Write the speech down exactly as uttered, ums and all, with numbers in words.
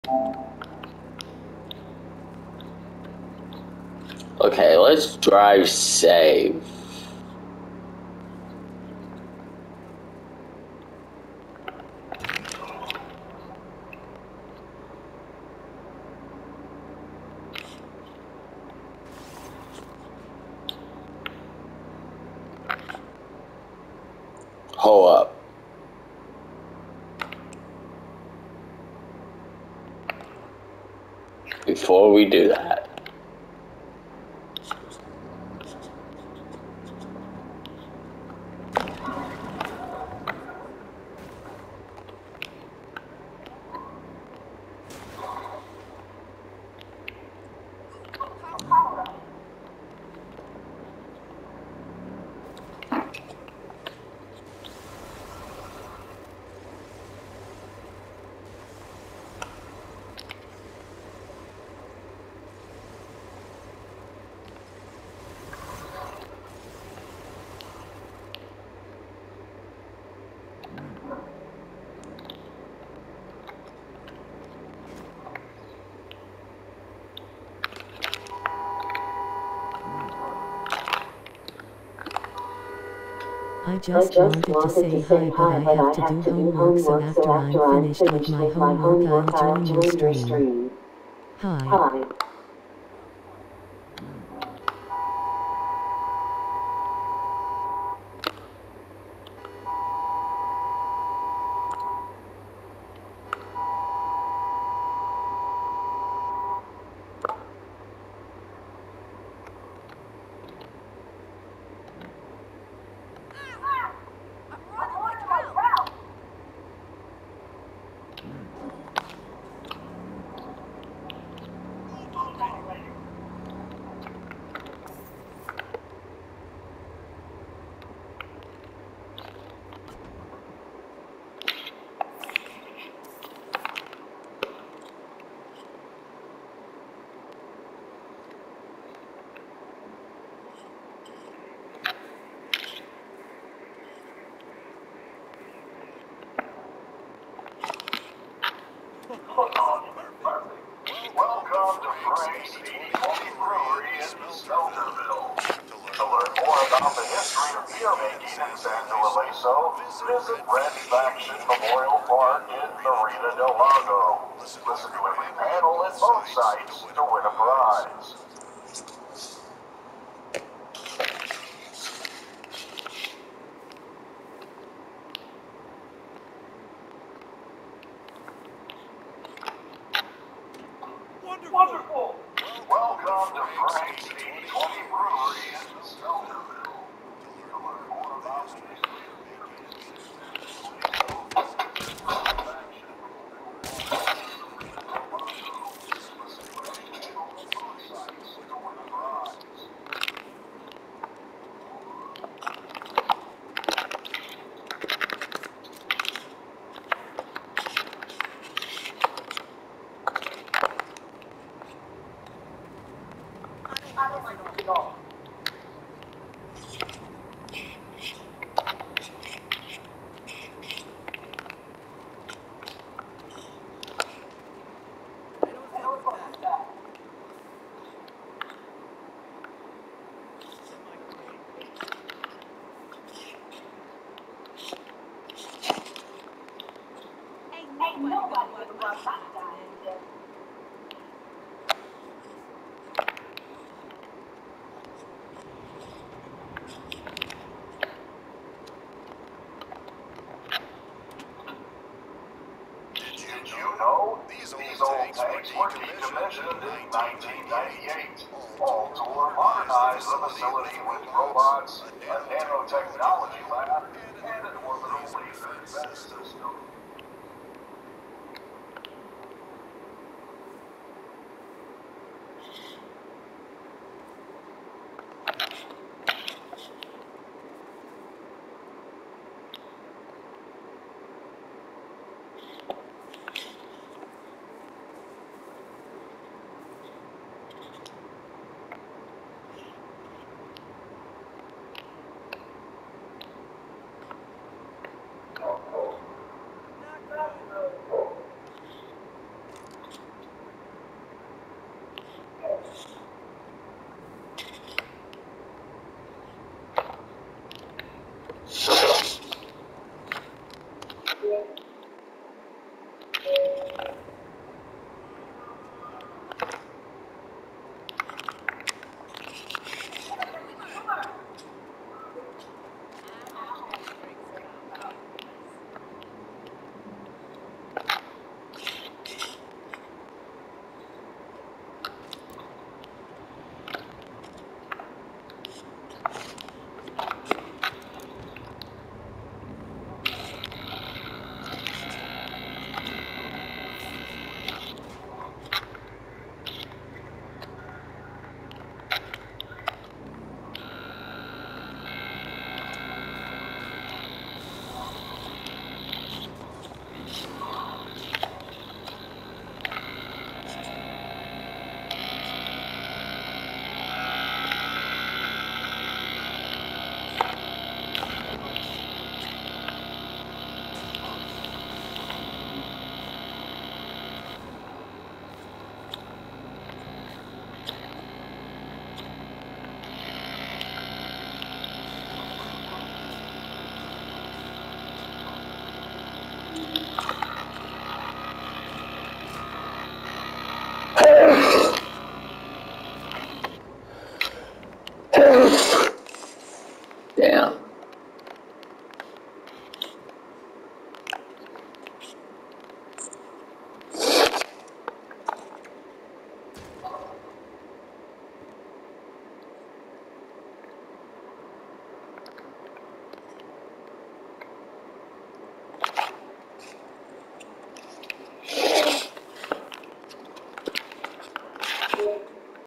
Okay, let's drive safe. Hold up. Before we do that, I just wanted to say hi, but I have to do homework, so after I'm finished with my homework, I'll join your stream. Hi. Welcome to Frank's eighty twenty Brewery in Smelterville. To learn more about the history of beer making in San Luis, visit Red Faction Memorial Park in Marina del Lago. Listen to every panel at both sites to win a prize. Wonderful! Welcome to Frank's eighty twenty Brewery in Smelterville. To learn more about the history of beer making in San Luis, visit Red Faction Memorial Park in Marina del Lago. Listen to every panel at both sites to win a prize. Ain't nobody gonna run back down here. Did you know these old tanks were decommissioned in nineteen ninety-eight? All to modernize the facility with robots, a nanotechnology lab, and an orbital laser defense system. Thank you.